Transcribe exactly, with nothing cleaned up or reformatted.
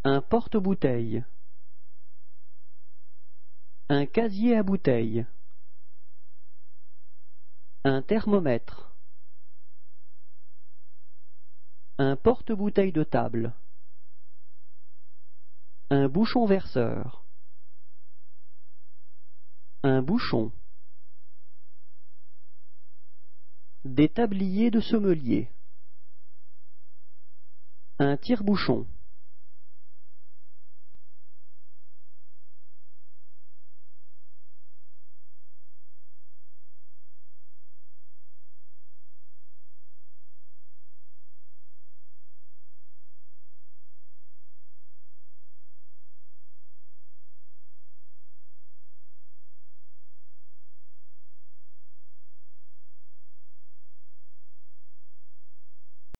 Un porte-bouteille. Un casier à bouteilles. Un thermomètre. Un porte-bouteille de table. Un bouchon verseur. Un bouchon. Des tabliers de sommelier. Un tire-bouchon.